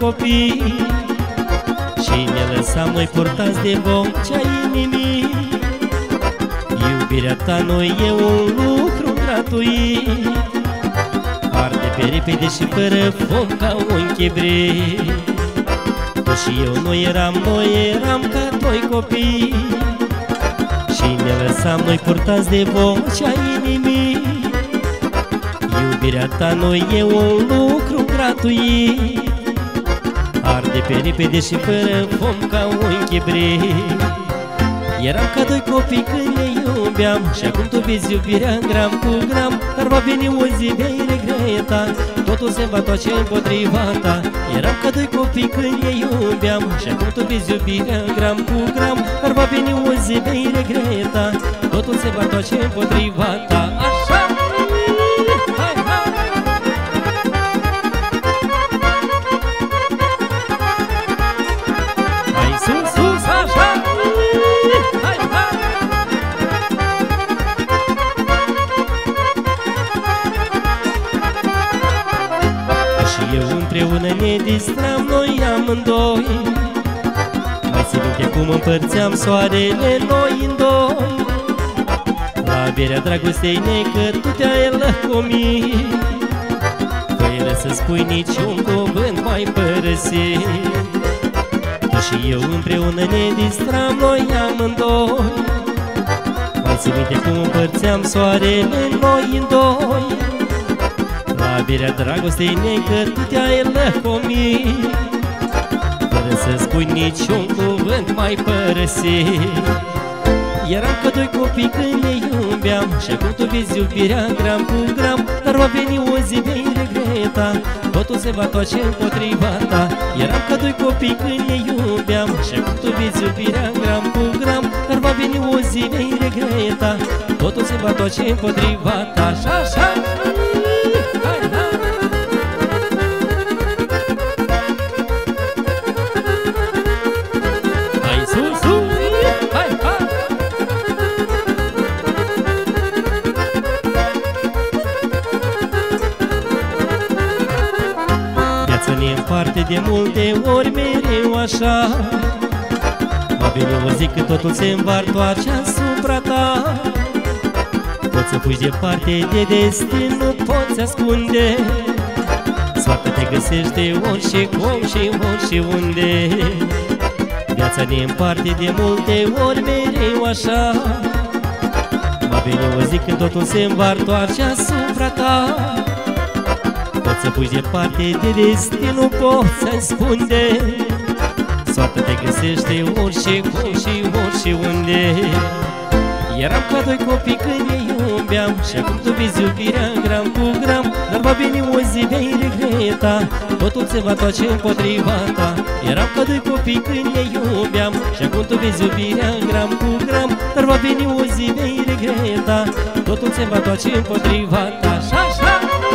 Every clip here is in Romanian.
copii și ne lăsam noi purtați de vocea inimii. Iubirea ta nu e un lucru gratuit, arde pe repede și fără foc ca un chibrit. Tu și eu noi eram ca doi copii și ne lăsam noi purtați de vocea inimii. Iubirea ta nu e un lucru gratuit, arde pe repede și fără foc ca un chibrit. Eram ca doi copii când ne iubeam și acum tu vezi iubirea gram cu gram. Dar va veni o zi, vei regreta, totul se va toace împotriva ta. Eram ca doi copii când ne iubeam și acum tu vezi iubirea gram cu gram. Dar va veni o zi, vei regreta, totul se va toace împotriva ta. Așa! Hai, hai! Hai sus, sus, așa! Hai, hai! Și eu împreună ne distram noi amândoi. Mai țin minte cum împărțeam soarele noi în doi. La berea dragostei necă tu te-ai lăcomit, fără să spui niciun cuvânt mai părăsit. Tu și eu împreună ne distram noi amândoi. Mai țin minte cum împărțeam soarele noi în doi. La berea dragostei necă tu te-ai lăcomit, fără să spui niciun cuvânt mai părăsit. Eram ca doi copii când ne iubeam și acum tu vezi iubirea gram cu gram. Dar va veni o zi, vei regreta, totul se va toace împotriva ta. Eram ca doi copii când ne iubeam și acum tu vezi iubirea gram cu gram. Dar va veni o zi, vei regreta, totul se va toace împotriva ta. Așa, așa! Ne împarte de multe ori mereu așa. Va veni o zi când totul se învartoace asupra ta. Poți să fugi departe de destin, nu poți ascunde. Soarta te găsește ori și cum și ori și unde. Viața ne împarte de multe ori mereu așa. Va veni o zi când totul se învartoace asupra ta. Poți să fugi departe de destin, nu poți ascunde. Soarta te găsește ori și cum și ori și unde. Eram ca doi copii când ne iubeam și acum tu vezi iubirea gram cu gram. Dar va veni o zi, vei regreta, totul se va toace împotriva ta. Eram ca doi copii când ne iubeam și acum tu vezi iubirea gram cu gram. Dar va veni o zi, vei regreta, totul se va toace împotriva ta. Așa, așa!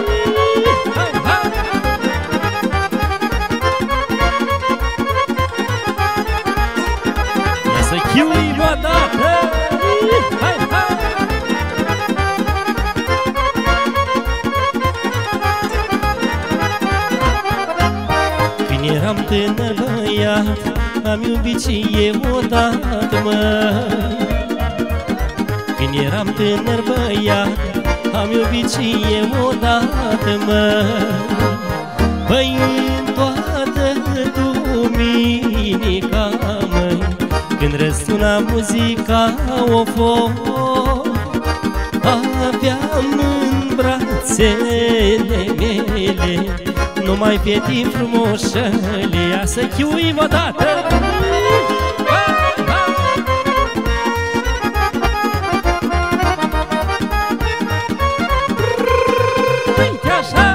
Chiui odată! Hai, hai! Când eram tânăr băiat, am iubit și eu odată, măi. Când eram tânăr băiat, am iubit și eu odată, măi. Păi în toată duminica, măi, când răsuna muzica ofo, aveam în brațele mele numai fete frumoșele. Ia să chiuim odată! Uite așa!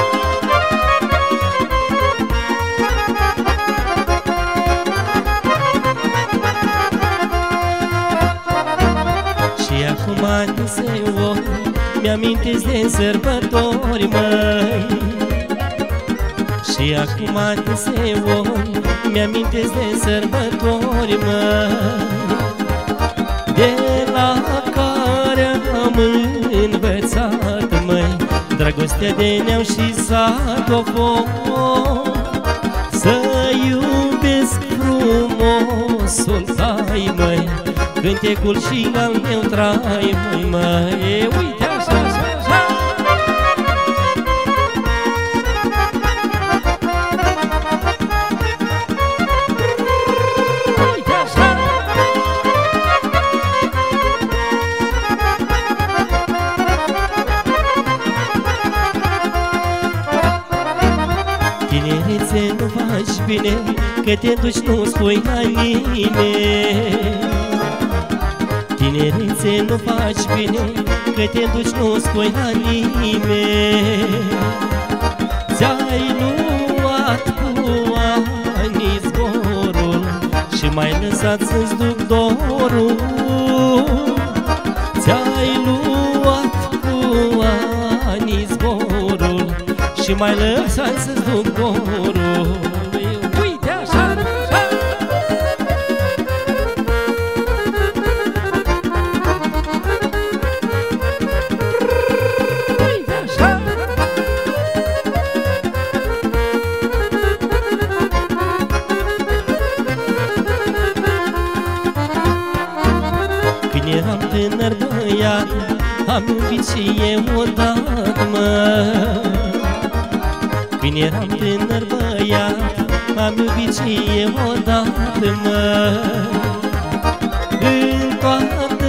Acum deseori mi-amintesc de sărbători, măi. Și acum deseori mi-amintesc de sărbători, măi, de la care am învățat, măi, dragostea de neam și sat-o foc. frumosul tai, măi, cântecul și al meu trai, măi, măi. Uite așa, așa, așa. Uite așa. Tinerețe, nu faci bine, că te duci, nu spui la nimeni. Tinerețe, nu faci bine, că te duci, nu spui la nimeni. Ți-ai luat cu ani zborul și m-ai lăsat să-ți duc dorul. Ți-ai luat cu ani zborul și m-ai lăsat să-ți duc dorul. Uite așa, așa. Uite așa. Când eram tânăr băiat, am iubit și eu odată, mă. Când eram tânăr băiat, am iubit și eu odată, mă. În toată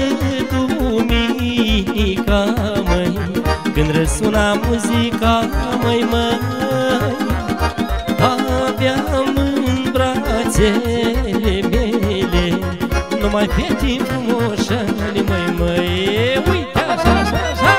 duminica, măi, când răsuna muzica, măi, măi, aveam în brațele mele numai fete frumoșale, măi, măi. Uite așa, așa, așa.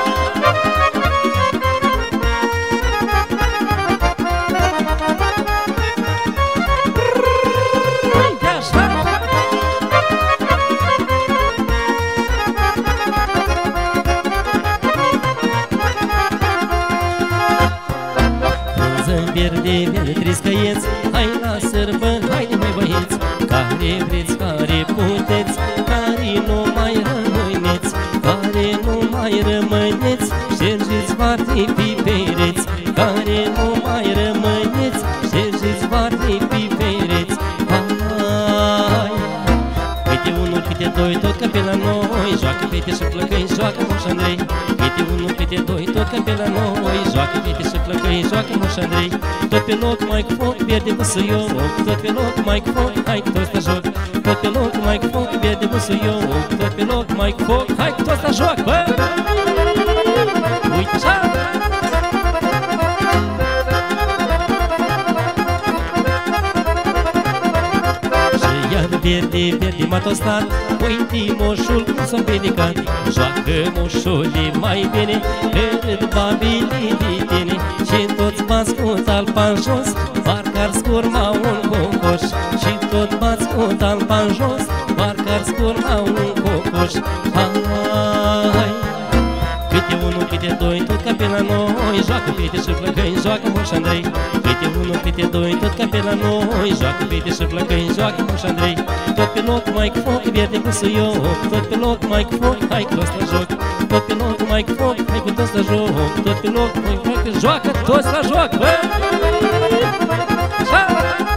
Verde, verde, triscăieți, hai la sărbă, haide mai băieți, care vreți, care puteți, care nu mai rămâneți, care nu mai rămâneți, ștergeți foarte pe pereți, care nu mai rămâneți, ștergeți foarte pe pereți. Hai! Câte unul, câte doi, tot că pe la noi, joacă fete și plăcăi, joacă Moș Andrei. Câte unul, câte doi, tot că pe la noi, joacă fete și plăcăi, joacă Moș Andrei. Tot pe loc mai cu foc, verde busuioc, tot pe loc mai cu foc, hai cu toți la joc. Tot pe loc mai cu foc, verde busuioc, tot pe loc mai cu foc, hai cu toți la joc, bă! Uite așa! Și iar verde, verde m-a tostat, uite moșul cum s-a împiedicat. Joacă moșule mai bine, cât babile de tine, și toți bați cu talpa în jos, parcă-ar scurma un cocoș. Și tot bați cu talpa în jos, parcă-ar scurma un cocoș. Hai! Câte unul, câte doi, tot ca pe la noi, joacă fete și plăcăi, joacă Moș Andrei. Câte unul, câte doi, tot ca pe la noi, joacă fete și plăcăi, joacă Moș Andrei. Tot pe loc mai cu foc, verde busuioc, tot pe loc mai cu foc, hai cu toți la joc. Tot pe loc mai cu foc, hai cu toți la joc. Tot pe loc mai cu foc, joacă toți la joc, bă! Așa!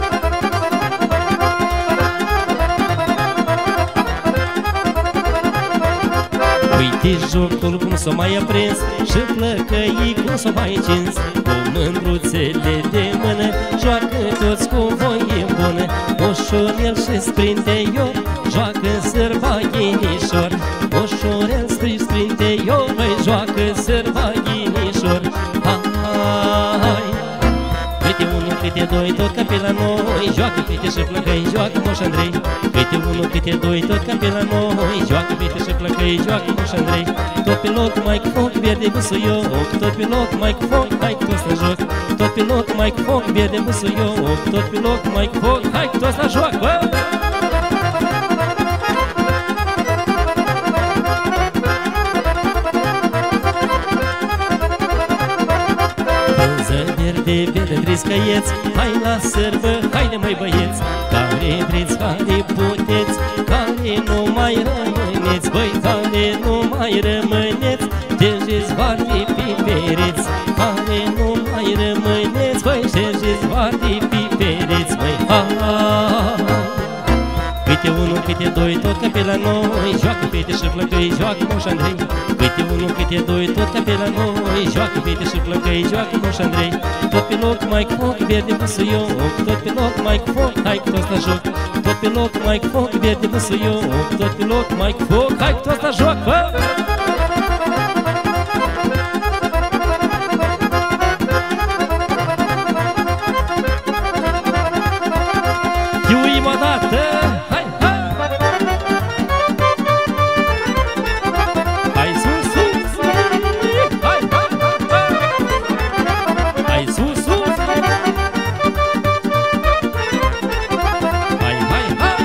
Uite jocul cum s-o mai aprins și plăcăii cum s-o mai încins. Cu mândruțele de mână joacă toți cu voie bună. Ușurel și sprinteior joacă sârba ghinișor. Ușurel și sprinteior, băi, joacă sârba ghinișor. Hai! Câte unul, câte doi, tot ca pe la noi, joacă fete și plăcăi, joacă Moș Andrei. Câte unul, câte doi, tot ca pe la noi, joacă fete și plăcăi, joacă Moș Andrei. Tot pe loc mai cu foc, verde busuioc, tot pe loc mai cu foc, hai cu toți la joc. Tot pe loc mai cu foc, verde busuioc, tot pe loc mai cu foc, hai cu toți la joc, bă! Verde, verde, triscăieți, hai la sărbă, haide măi băieți, care vreți, care puteți, care nu mai rămâneți, băi, care nu mai rămâneți, ștergeți varde pe pereți, care nu mai rămâneți, băi, ștergeți varde pe pereți, băi, Câte unul, câte doi, tot ca pe la noi. Joacă fete și flăcăi, joacă Moș Andrei. Câte unul, câte doi, tot ca pe la noi. Joacă fete și flăcăi, joacă Moș Andrei. Tot pe loc mai cu foc, verde busuioc. Tot pe loc mai cu foc, hai cu toți la joc. Tot pe loc mai cu foc, verde busuioc. Tot pe loc mai cu foc, hai cu toți la joc, bă! Iuim o dată, hai, hai! Hai sus, sus! Hai, hai, hai! Hai sus, sus! Hai, hai, hai!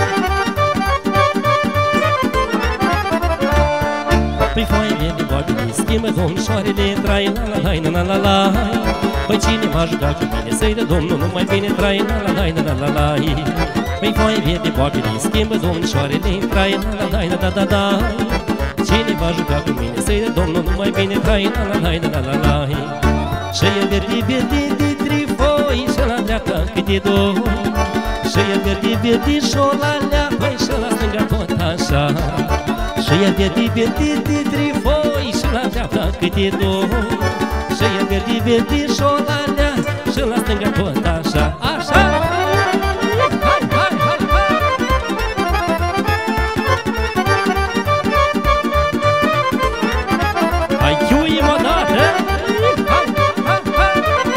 Păi foaile de boabele schimbă domnișoarele, trai la la la la la la. Păi cine va juca cu mine, să-i dă Domnul numai bine, trai la la la la la la. Păi foaile de boabele schimbă domnișoarele, trai la la la la la la. Cine va juca cu mine, să-i dă Domnul numai bine, trai la la la la la la. Și el verde, verde de trifoi, și la dreapta câte doi. Și el verde, verde și-o la lea, păi și la stânga tot așa. Și el verde, verde de trifoi, și la dreapta câte doi. Și el verde, verde și-o la lea, și la stânga tot așa, așa. Hai, hai, hai, hai! Hai, chiuim o dată! Hai, hai, hai!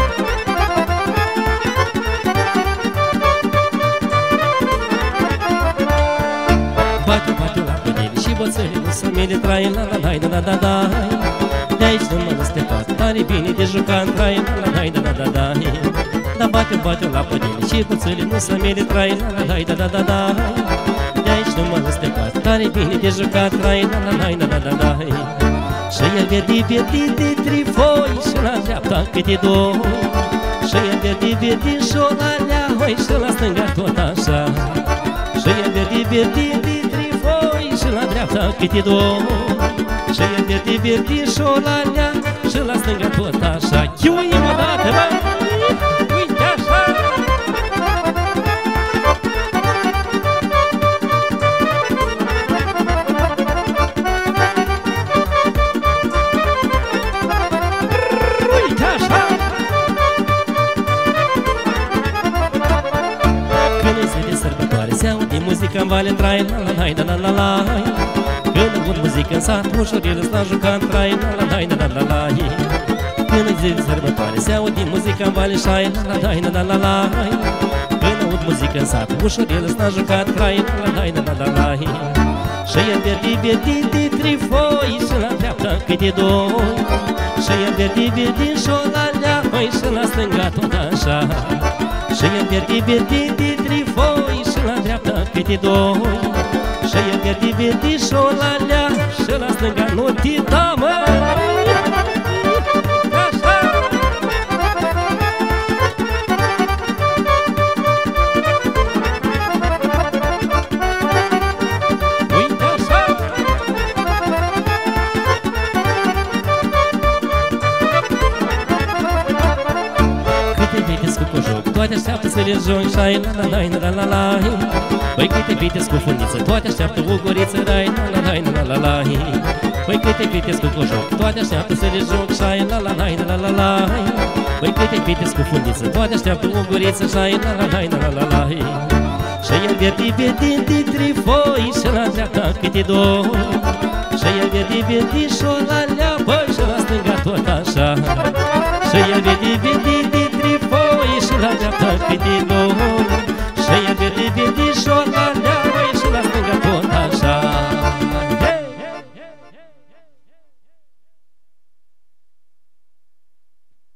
Bate, bate la pânele și bățările să mi-le trai la la la la la la. De aici nu mă răstecat, tare bine de jucat, trai la la la la la la. Da bate, bate la pânele și bățările nu să mi-le trai la la la la la la. De aici nu mă răstecat, tare bine de jucat, trai la la la la la la. Și el verde, verde de trifoi, și la dreapta câte doi. Și el verde, verde și-o la lea, hoi, și la stânga tot așa. Și el verde, verde de trifoi, și la dreapta câte doi. Și el verde, verde și-o la lea, și la stânga tot așa. Chiuim o dată, bă! Uite așa! Uite așa! Când îi zi de sărbătoare, se aude muzica în vale, trai la la la la la la. Când aud muzică în sat, ușurel îți l-a jucat, trai la la la la la la. Când îi zi de sărbătoare, se aude muzica în vale, șai la la la la la la. Când aud muzică în sat, ușurel îți l-a jucat, trai la la la la la. Și el verde, verde de trifoi, și la dreapta câte doi. Și el verde, verde și-o la lea, hoi, și la stânga tot așa. Și el verde, verde de trifoi, și la dreapta câte doi. Și el verde, verde și-o la lea, și la stânga nu te da, mă! Așa! Uite așa! Câte vedeți cu cojoc, toate așteaptă să le joc, șai la la la la la la. Păi câte vitezi cu fundiță, toate așteaptă o guriță, rai la la la la la la. Păi câte vitezi cu cojoc, toate așteaptă să le joc, șai la la la la la la. Păi câte vitezi cu fundiță, toate așteaptă o guriță, șai la la la la la la. Și el verde, verde de trifoi, și la dreapta câte doi. Și el verde, verde și-o la lea, păi, și la stânga tot așa. Și el verde, verde